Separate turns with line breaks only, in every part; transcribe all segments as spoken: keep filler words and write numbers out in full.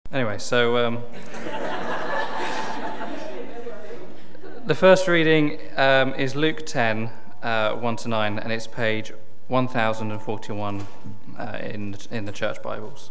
Anyway, so um, the first reading um, is Luke ten, uh, one to nine, and it's page one thousand forty-one uh, in, in the church Bibles.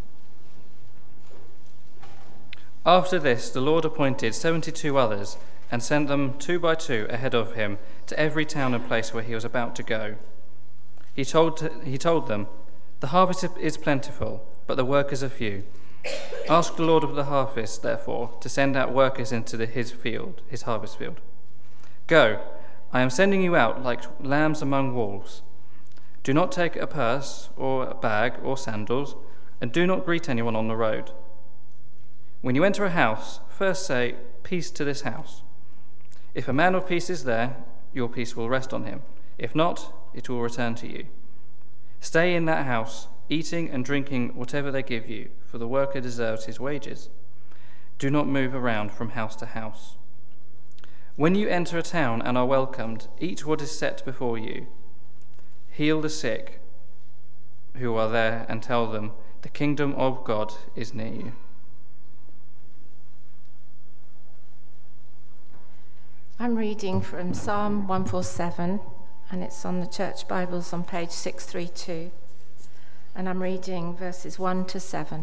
After this, the Lord appointed seventy-two others and sent them two by two ahead of him to every town and place where he was about to go. He told, he told them, "The harvest is plentiful, but the workers are few. Ask the Lord of the harvest, therefore, to send out workers into the, his field, his harvest field. Go, I am sending you out like lambs among wolves. Do not take a purse or a bag or sandals, and do not greet anyone on the road. When you enter a house, first say, 'Peace to this house.' If a man of peace is there, your peace will rest on him. If not, it will return to you. Stay in that house, eating and drinking whatever they give you, for the worker deserves his wages. Do not move around from house to house. When you enter a town and are welcomed, eat what is set before you. Heal the sick who are there and tell them, 'The kingdom of God is near you.'"
I'm reading from Psalm one forty-seven, and it's on the church Bibles on page six thirty-two, and I'm reading verses one to seven.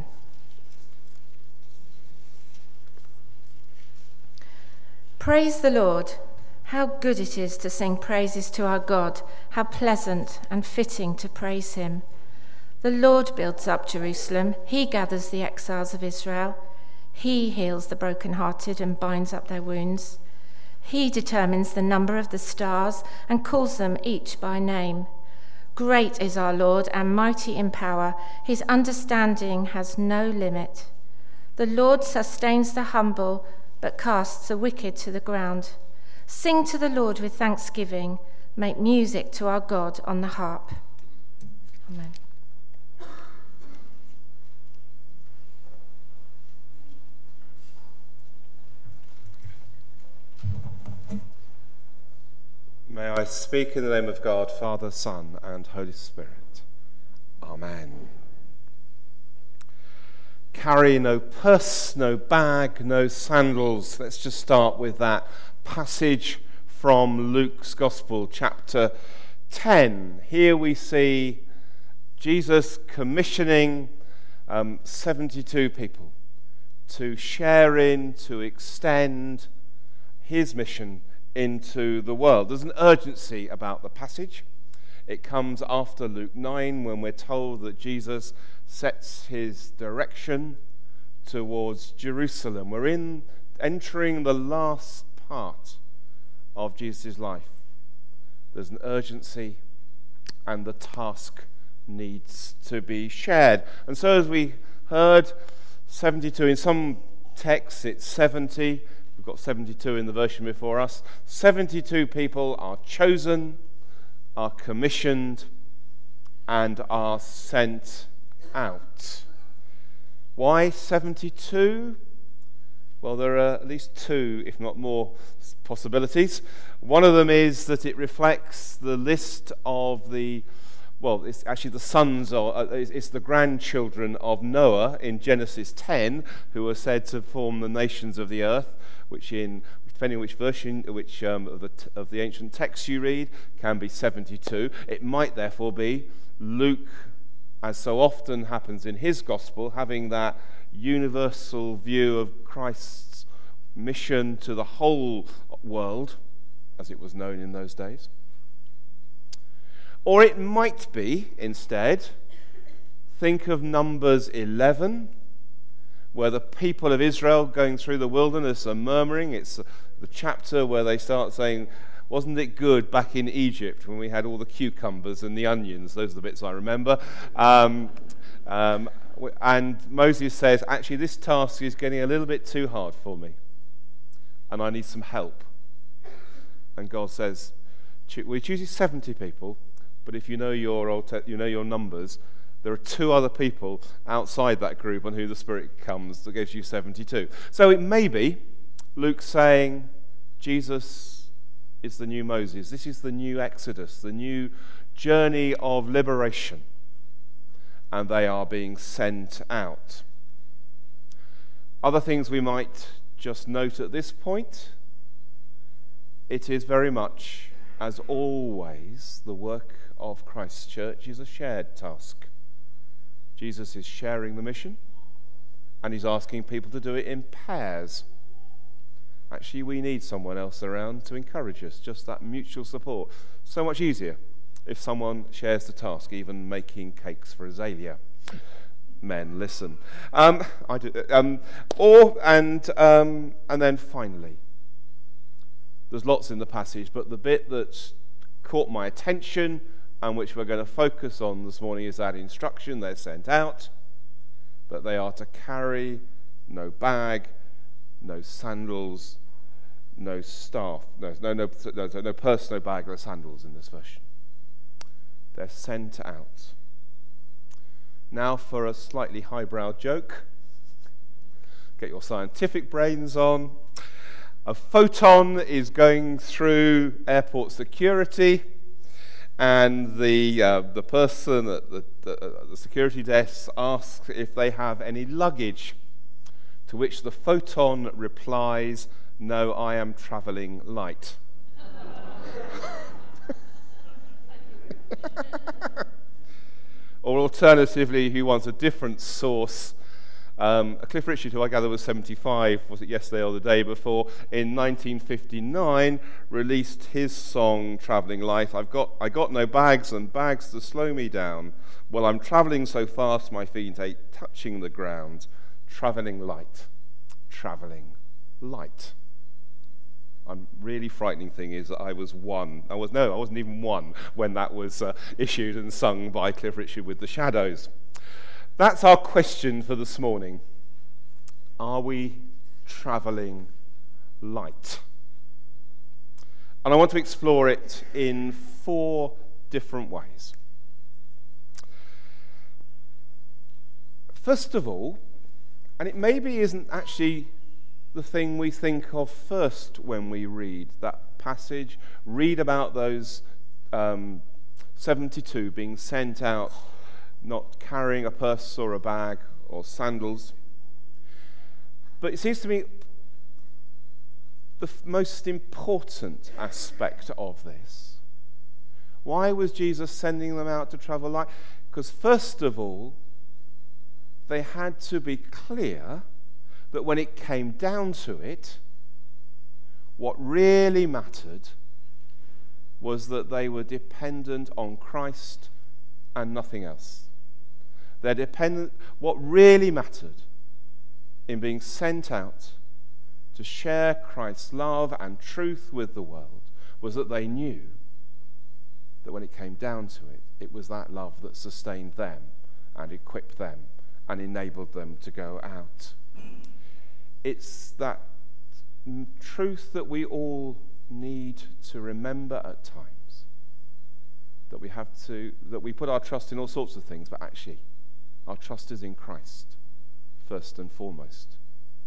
Praise the Lord. How good it is to sing praises to our God. How pleasant and fitting to praise him. The Lord builds up Jerusalem. He gathers the exiles of Israel. He heals the brokenhearted and binds up their wounds. He determines the number of the stars and calls them each by name. Great is our Lord and mighty in power. His understanding has no limit. The Lord sustains the humble, but casts the wicked to the ground. Sing to the Lord with thanksgiving. Make music to our God on the harp. Amen.
May I speak in the name of God, Father, Son, and Holy Spirit. Amen. Carry no purse, no bag, no sandals. Let's just start with that passage from Luke's Gospel, chapter ten. Here we see Jesus commissioning um, seventy-two people to share in, to extend his mission into the world. There's an urgency about the passage. It comes after Luke nine, when we're told that Jesus sets his direction towards Jerusalem. We're in entering the last part of Jesus' life. There's an urgency, and the task needs to be shared. And so, as we heard, seventy-two, in some texts it's seventy. We've got seventy-two in the version before us. seventy-two people are chosen, are commissioned, and are sent out. Why seventy-two? Well, there are at least two, if not more, possibilities. One of them is that it reflects the list of the, well, it's actually the sons, or uh, it's the grandchildren of Noah in Genesis ten, who are said to form the nations of the earth, which in, depending on which version, which um, of, the t- of the ancient text you read, can be seventy-two. It might therefore be Luke, as so often happens in his gospel, having that universal view of Christ's mission to the whole world, as it was known in those days. Or it might be, instead, think of Numbers eleven, where the people of Israel going through the wilderness are murmuring. It's the chapter where they start saying, "Wasn't it good back in Egypt when we had all the cucumbers and the onions?" Those are the bits I remember. Um, um, and Moses says, actually, this task is getting a little bit too hard for me, and I need some help. And God says, we choose seventy people, but if you know your old te- you know your numbers, there are two other people outside that group on who the Spirit comes that gives you seventy-two. So it may be Luke saying, Jesus is the new Moses. This is the new Exodus, the new journey of liberation. And they are being sent out. Other things we might just note at this point: it is very much, as always, the work of Christchurch is a shared task. Jesus is sharing the mission, and he's asking people to do it in pairs. Actually, we need someone else around to encourage us, just that mutual support. So much easier if someone shares the task, even making cakes for Azalea. Men, listen. Um, I do, um, or, and, um, and then finally, there's lots in the passage, but the bit that's caught my attention and which we're going to focus on this morning is that instruction they're sent out, that they are to carry no bag, no sandals, no staff, no, no, no, no, no purse, no bag, no sandals in this version. They're sent out. Now for a slightly highbrow joke. Get your scientific brains on. A photon is going through airport security, and the uh, the person at the, the, uh, the security desk asks if they have any luggage, to which the photon replies, "No, I am travelling light." Or alternatively, who wants a different source, um, Cliff Richard, who I gather was seventy-five, was it yesterday or the day before, in nineteen fifty-nine released his song Travelling Light. I've got, I got no bags and bags to slow me down. Well, I'm travelling so fast my feet ain't touching the ground. Travelling light, travelling light. A really frightening thing is that I was one. I was no, I wasn't even one when that was uh, issued and sung by Cliff Richard with the Shadows. That's our question for this morning. Are we travelling light? And I want to explore it in four different ways. First of all, and it maybe isn't actually the thing we think of first when we read that passage, read about those um, seventy-two being sent out, not carrying a purse or a bag or sandals. But it seems to me the f- most important aspect of this. Why was Jesus sending them out to travel light? Because first of all, they had to be clear that when it came down to it, what really mattered was that they were dependent on Christ and nothing else. They're dependent. What really mattered in being sent out to share Christ's love and truth with the world was that they knew that when it came down to it, it was that love that sustained them and equipped them and enabled them to go out. It's that truth that we all need to remember at times, that we have to, that we put our trust in all sorts of things, but actually our trust is in Christ first and foremost.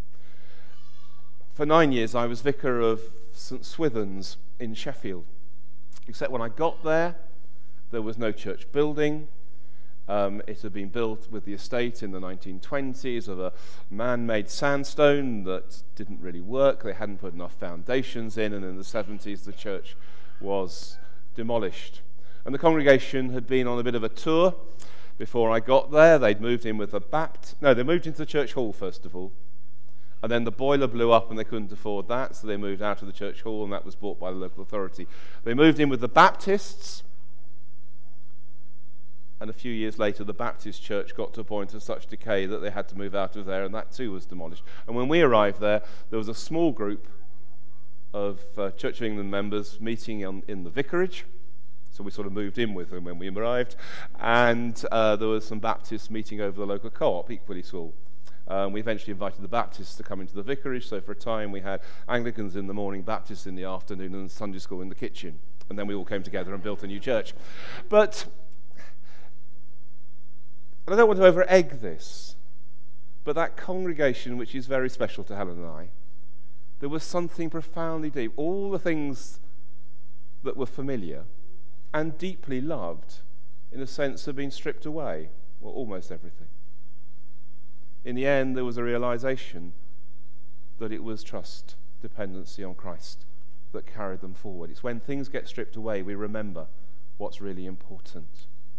For nine years I was vicar of St Swithin's in Sheffield, except when I got there there was no church building. Um, it had been built with the estate in the nineteen twenties of a man-made sandstone that didn't really work. They hadn't put enough foundations in, and in the seventies the church was demolished. And the congregation had been on a bit of a tour before I got there. They'd moved in with a Bapt... No, they moved into the church hall first of all, and then the boiler blew up and they couldn't afford that, so they moved out of the church hall, and that was bought by the local authority. They moved in with the Baptists, and a few years later the Baptist church got to a point of such decay that they had to move out of there, and that too was demolished. And when we arrived there, there was a small group of uh, Church of England members meeting on, in the vicarage, so we sort of moved in with them when we arrived, and uh, there was some Baptists meeting over the local co-op, equally small. Um, we eventually invited the Baptists to come into the vicarage, so for a time we had Anglicans in the morning, Baptists in the afternoon, and Sunday school in the kitchen, and then we all came together and built a new church. But and I don't want to over-egg this, but that congregation, which is very special to Helen and I, there was something profoundly deep. All the things that were familiar and deeply loved, in a sense, have been stripped away. Well, almost everything. In the end, there was a realization that it was trust, dependency on Christ that carried them forward. It's when things get stripped away we remember what's really important.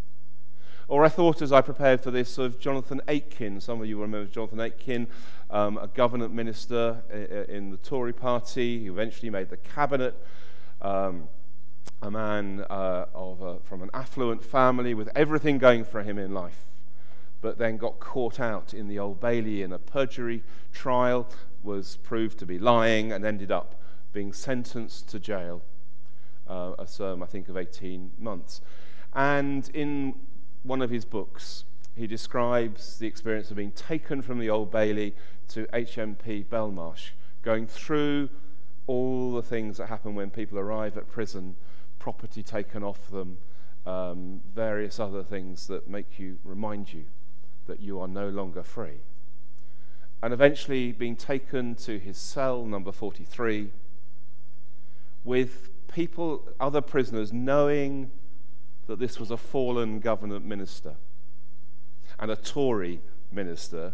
Or I thought as I prepared for this of Jonathan Aitken. Some of you will remember Jonathan Aitken, um, a government minister in the Tory party. He eventually made the cabinet. Um, a man uh, of a, from an affluent family with everything going for him in life, but then got caught out in the Old Bailey in a perjury trial, was proved to be lying, and ended up being sentenced to jail, uh, a term, I think, of eighteen months. And in one of his books, he describes the experience of being taken from the Old Bailey to H M P Belmarsh, going through all the things that happen when people arrive at prison, property taken off them, um, various other things that make you, remind you that you are no longer free. And eventually being taken to his cell, number forty-three, with people, other prisoners, knowing that this was a fallen government minister and a Tory minister,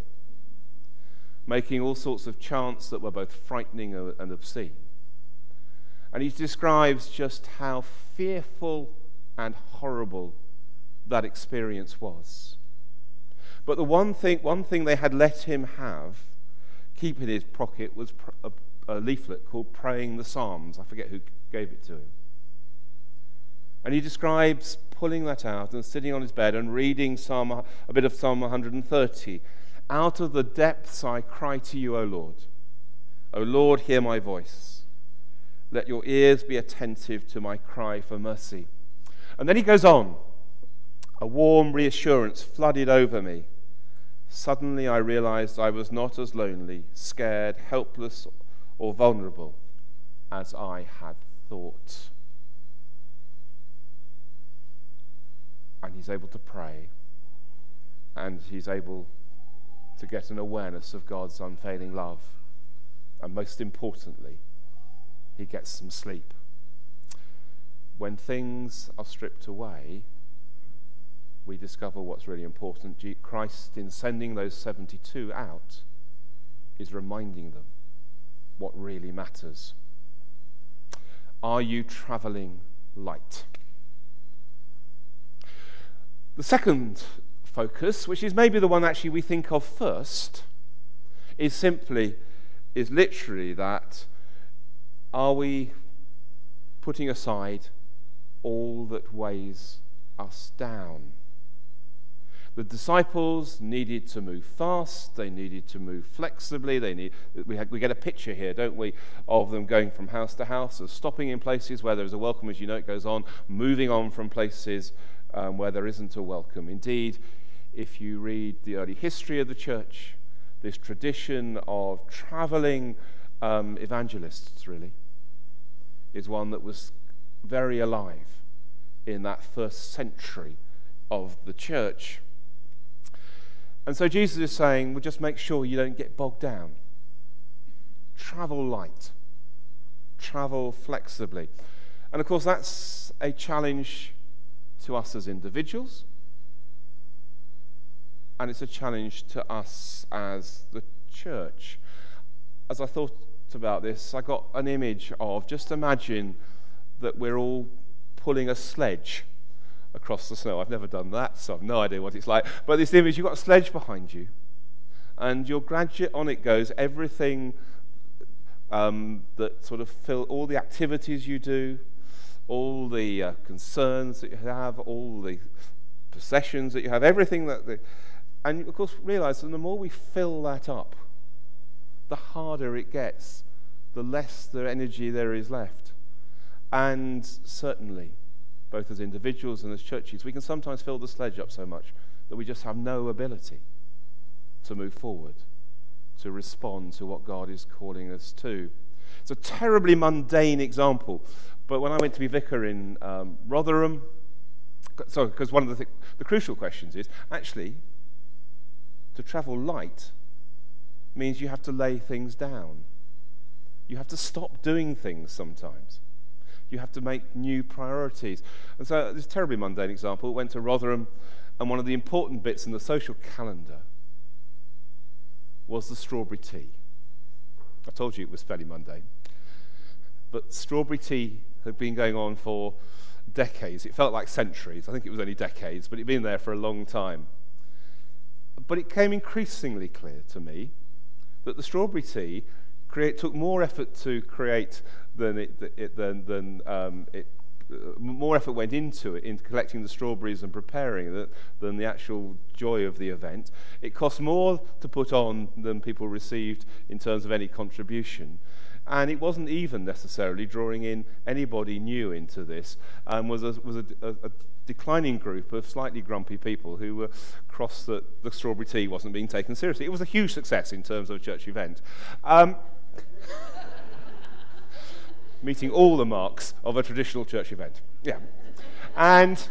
making all sorts of chants that were both frightening and obscene. And he describes just how fearful and horrible that experience was. But the one thing, one thing they had let him have, keep in his pocket, was a, a leaflet called Praying the Psalms. I forget who gave it to him. And he describes pulling that out and sitting on his bed and reading Psalm, a bit of Psalm one hundred thirty. Out of the depths I cry to you, O Lord. O Lord, hear my voice. Let your ears be attentive to my cry for mercy. And then he goes on. A warm reassurance flooded over me. Suddenly I realized I was not as lonely, scared, helpless, or vulnerable as I had thought. And he's able to pray, and he's able to get an awareness of God's unfailing love, and most importantly, he gets some sleep. When things are stripped away, we discover what's really important. Christ, in sending those seventy-two out, is reminding them what really matters. Are you travelling light? The second focus, which is maybe the one actually we think of first, is simply, is literally that, are we putting aside all that weighs us down? The disciples needed to move fast, they needed to move flexibly, they need, we, had, we get a picture here, don't we, of them going from house to house, of stopping in places where there is a welcome, as you know it goes on, moving on from places um, where there isn't a welcome. Indeed, if you read the early history of the church, this tradition of travelling um, evangelists, really, is one that was very alive in that first century of the church. And so Jesus is saying, well, just make sure you don't get bogged down. Travel light. Travel flexibly. And of course, that's a challenge to us as individuals, and it's a challenge to us as the church. As I thought about this, I got an image of, just imagine that we're all pulling a sledge across the snow. I've never done that, so I've no idea what it's like. But this image, you've got a sledge behind you, and your graduate on it goes everything um, that sort of fill all the activities you do, all the uh, concerns that you have, all the possessions that you have, everything that... The, and of course realize that the more we fill that up, the harder it gets, the less the energy there is left. And certainly, both as individuals and as churches, we can sometimes fill the sledge up so much that we just have no ability to move forward, to respond to what God is calling us to. It's a terribly mundane example, but when I went to be vicar in um, Rotherham, so because one of the, th- the crucial questions is, actually, to travel light means you have to lay things down. You have to stop doing things sometimes. You have to make new priorities. And so this terribly mundane example, went to Rotherham, and one of the important bits in the social calendar was the strawberry tea. I told you it was fairly mundane. But strawberry tea had been going on for decades. It felt like centuries. I think it was only decades, but it had been there for a long time. But it became increasingly clear to me that the strawberry tea create, took more effort to create than it, it than, than um, it. Uh, more effort went into it, into collecting the strawberries and preparing it, than the actual joy of the event. It cost more to put on than people received in terms of any contribution. And it wasn't even necessarily drawing in anybody new into this, and was a, was a, a, a declining group of slightly grumpy people who were cross that the strawberry tea wasn't being taken seriously. It was a huge success in terms of a church event. Um, meeting all the marks of a traditional church event. Yeah. And,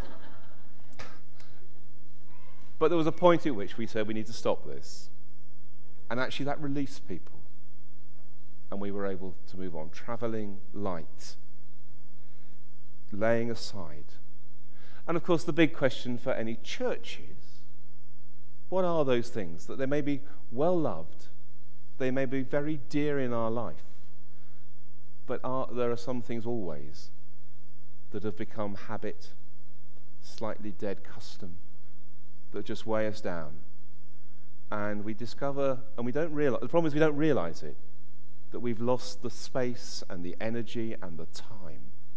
but there was a point at which we said we need to stop this. And actually that released people. And we were able to move on, travelling light, laying aside. And of course the big question for any church is, what are those things that they may be well loved, they may be very dear in our life, but are, there are some things always that have become habit, slightly dead custom, that just weigh us down. And we discover, and we don't realize, the problem is we don't realize it, that we've lost the space and the energy and the time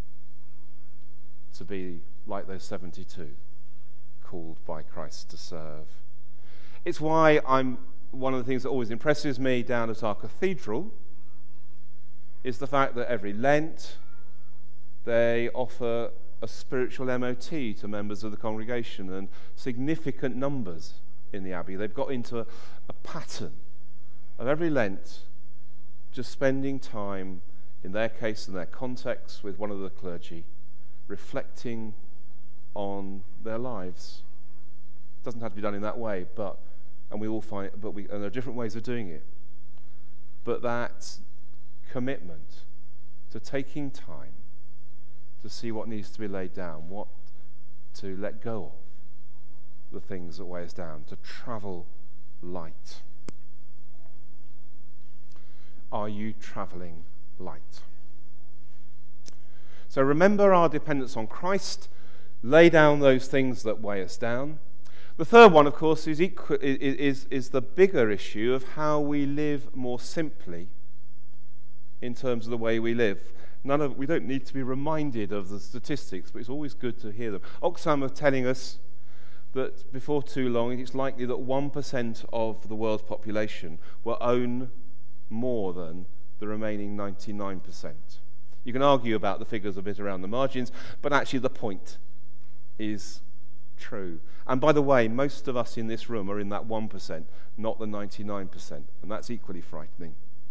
to be like those seventy-two, called by Christ to serve. It's why I'm, one of the things that always impresses me down at our cathedral is the fact that every Lent they offer a spiritual M O T to members of the congregation, and significant numbers in the Abbey. They've got into a, a pattern of every Lent just spending time, in their case, in their context, with one of the clergy, reflecting on their lives. It doesn't have to be done in that way, but and we all find, but we and there are different ways of doing it. But that commitment to taking time to see what needs to be laid down, what to let go of, the things that weigh us down, to travel light. Are you travelling light? So remember our dependence on Christ, lay down those things that weigh us down. The third one, of course, is, equi- is, is the bigger issue of how we live more simply in terms of the way we live. None of, we don't need to be reminded of the statistics, but it's always good to hear them. Oxfam are telling us that before too long, it's likely that one percent of the world's population will own more than the remaining ninety-nine percent. You can argue about the figures a bit around the margins, but actually the point is true. And by the way, most of us in this room are in that one percent, not the ninety-nine percent, and that's equally frightening.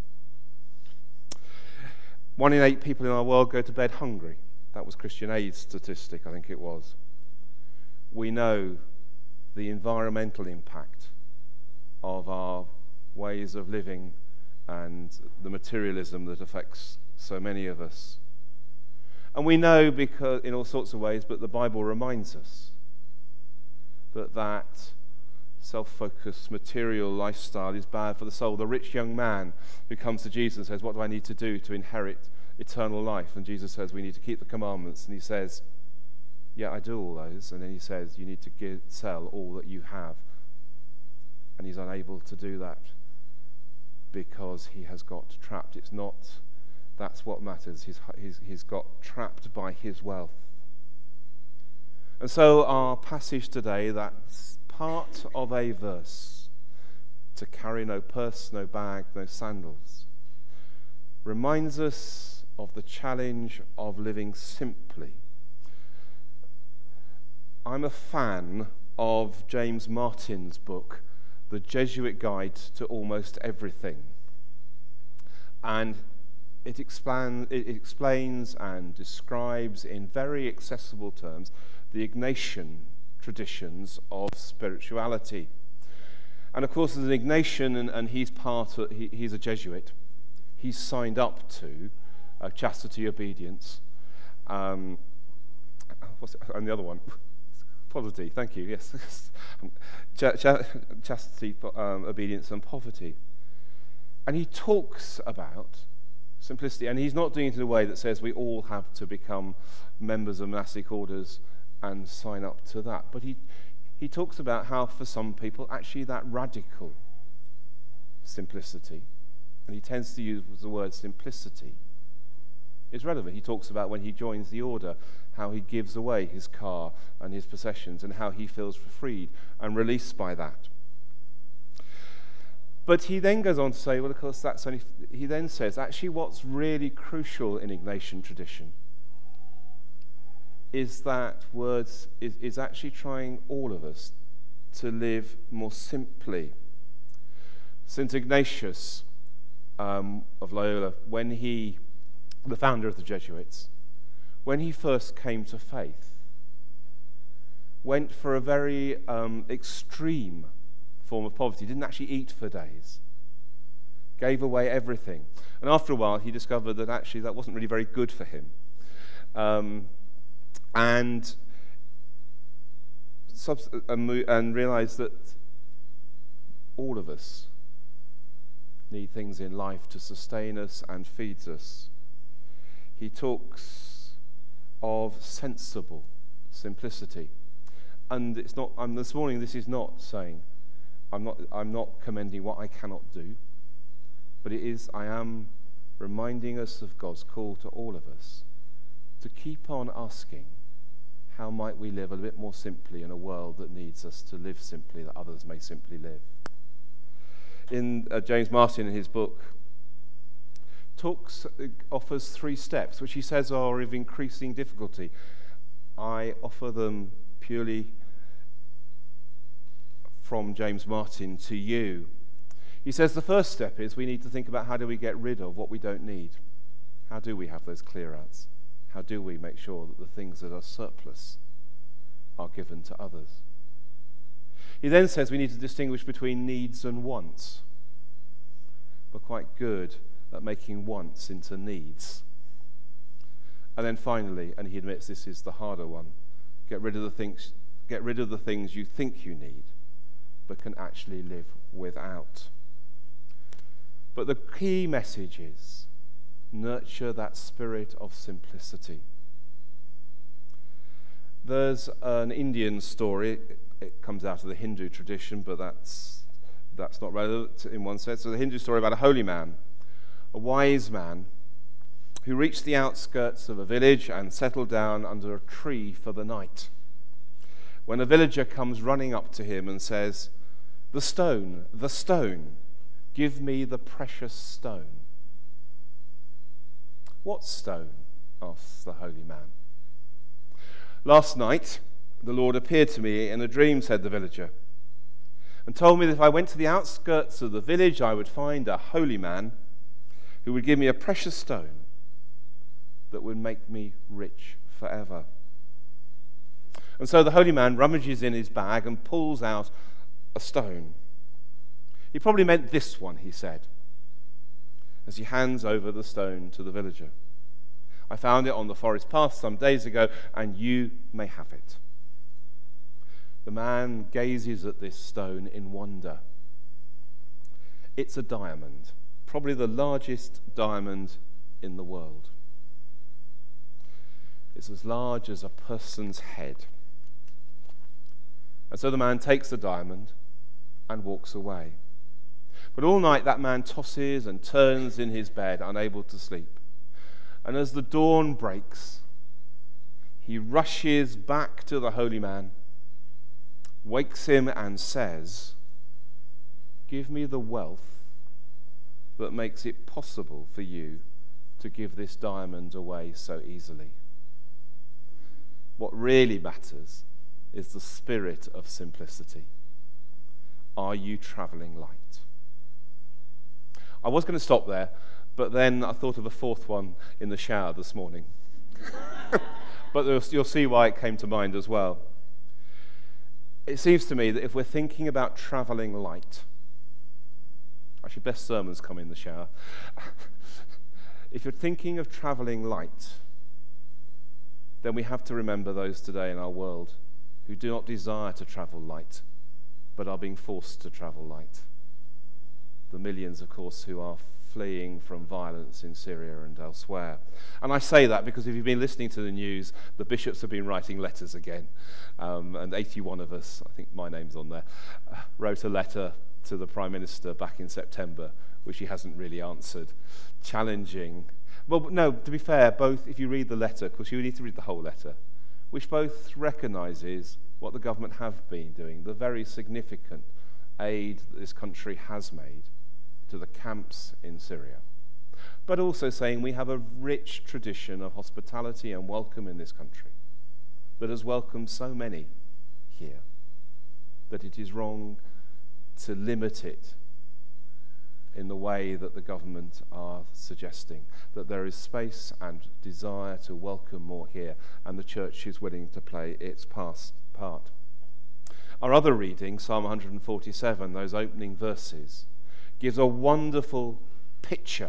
One in eight people in our world go to bed hungry. That was Christian Aid's statistic, I think it was. We know the environmental impact of our ways of living and the materialism that affects so many of us. And we know because in all sorts of ways, but the Bible reminds us that that self-focused material lifestyle is bad for the soul. The rich young man who comes to Jesus and says, what do I need to do to inherit eternal life? And Jesus says, we need to keep the commandments. And he says, yeah, I do all those. And then he says, you need to give, sell all that you have. And he's unable to do that because he has got trapped. It's not, that's what matters. He's, he's, he's got trapped by his wealth. And so our passage today, that's part of a verse, to carry no purse, no bag, no sandals, reminds us of the challenge of living simply. I'm a fan of James Martin's book, The Jesuit Guide to Almost Everything. And it, expand, it explains and describes in very accessible terms the Ignatian traditions of spirituality. And of course, as an Ignatian, and, and he's part of, he, he's a Jesuit, he's signed up to uh, chastity, obedience, um, what's it, and the other one, poverty, thank you, yes, ch- ch- chastity, um, obedience and poverty. And he talks about simplicity, and he's not doing it in a way that says we all have to become members of monastic orders and sign up to that. But he, he talks about how for some people actually that radical simplicity, and he tends to use the word simplicity, is relevant. He talks about when he joins the order, how he gives away his car and his possessions and how he feels freed and released by that. But he then goes on to say, well, of course, that's only, he then says, actually what's really crucial in Ignatian tradition is that words is, is actually trying all of us to live more simply. Saint Ignatius um, of Loyola, when he, the founder of the Jesuits, when he first came to faith, went for a very um, extreme form of poverty, didn't actually eat for days, gave away everything. And after a while, he discovered that actually that wasn't really very good for him. Um, and, subs- and, and realized that all of us need things in life to sustain us and feeds us. He talks of sensible simplicity. And it's not, um, this morning this is not saying, I'm not, I'm not commending what I cannot do, but it is, I am reminding us of God's call to all of us to keep on asking, how might we live a bit more simply in a world that needs us to live simply, that others may simply live. In uh, James Martin, in his book, talks, uh, offers three steps, which he says are of increasing difficulty. I offer them purely from James Martin to you. He says the first step is we need to think about how do we get rid of what we don't need. How do we have those clear-outs? How do we make sure that the things that are surplus are given to others? He then says we need to distinguish between needs and wants. We're quite good at making wants into needs. And then finally, and he admits this is the harder one, get rid of the things, get rid of the things you think you need, but can actually live without. But the key message is nurture that spirit of simplicity. There's an Indian story, it comes out of the Hindu tradition, but that's, that's not relevant in one sense. So the Hindu story about a holy man, a wise man, who reached the outskirts of a village and settled down under a tree for the night, when a villager comes running up to him and says, "The stone, the stone, give me the precious stone." "What stone?" asks the holy man. "Last night, the Lord appeared to me in a dream," said the villager, "and told me that if I went to the outskirts of the village, I would find a holy man who would give me a precious stone that would make me rich forever." And so the holy man rummages in his bag and pulls out a stone. "He probably meant this one," he said, as he hands over the stone to the villager. "I found it on the forest path some days ago, and you may have it." The man gazes at this stone in wonder. It's a diamond, probably the largest diamond in the world. It's as large as a person's head. And so the man takes the diamond and walks away. But all night that man tosses and turns in his bed, unable to sleep. And as the dawn breaks, he rushes back to the holy man, wakes him and says, "Give me the wealth that makes it possible for you to give this diamond away so easily." What really matters is the spirit of simplicity. Are you travelling light? I was going to stop there, but then I thought of a fourth one in the shower this morning. But you'll see why it came to mind as well. It seems to me that if we're thinking about travelling light, actually best sermons come in the shower. If you're thinking of travelling light, then we have to remember those today in our world who do not desire to travel light, but are being forced to travel light. the millions, of course, who are fleeing from violence in Syria and elsewhere. And I say that because if you've been listening to the news, the bishops have been writing letters again. Um, and eighty-one of us, I think my name's on there, uh, wrote a letter to the Prime Minister back in September, which he hasn't really answered, challenging. Well, no, to be fair, both, if you read the letter, because you need to read the whole letter, which both recognises what the government have been doing, the very significant aid that this country has made to the camps in Syria, but also saying we have a rich tradition of hospitality and welcome in this country that has welcomed so many here, that it is wrong to limit it in the way that the government are suggesting, that there is space and desire to welcome more here, and the church is willing to play its past part. Our other reading, Psalm one forty-seven, those opening verses, gives a wonderful picture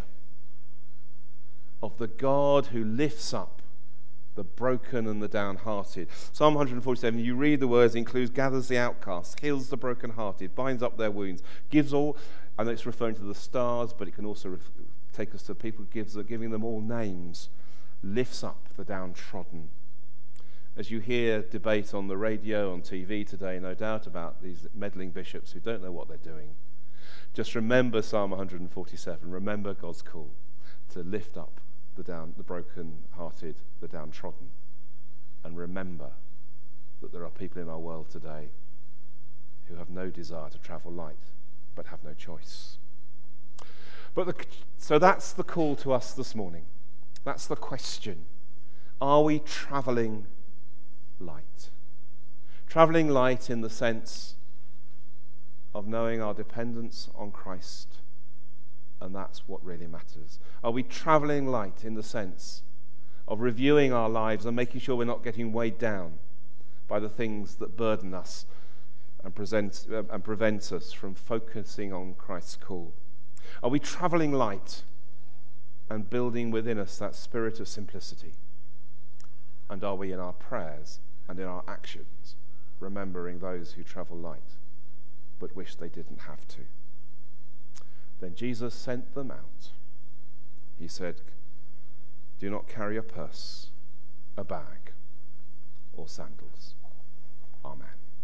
of the God who lifts up the broken and the downhearted. Psalm one forty-seven, you read the words, includes, gathers the outcasts, heals the brokenhearted, binds up their wounds, gives all, and it's referring to the stars, but it can also ref- take us to people, gives, giving them all names, lifts up the downtrodden. As you hear debate on the radio, on T V today, no doubt, about these meddling bishops who don't know what they're doing, just remember Psalm one forty-seven. Remember God's call to lift up the down, the broken-hearted, the downtrodden, and remember that there are people in our world today who have no desire to travel light, but have no choice. But the, so that's the call to us this morning. That's the question: are we travelling light? Travelling light in the sense of knowing our dependence on Christ, and that's what really matters. Are we travelling light in the sense of reviewing our lives and making sure we're not getting weighed down by the things that burden us and, present, uh, and prevent us from focusing on Christ's call? Are we travelling light and building within us that spirit of simplicity? And are we in our prayers and in our actions remembering those who travel light but wish they didn't have to? Then Jesus sent them out. He said, do not carry a purse, a bag, or sandals. Amen.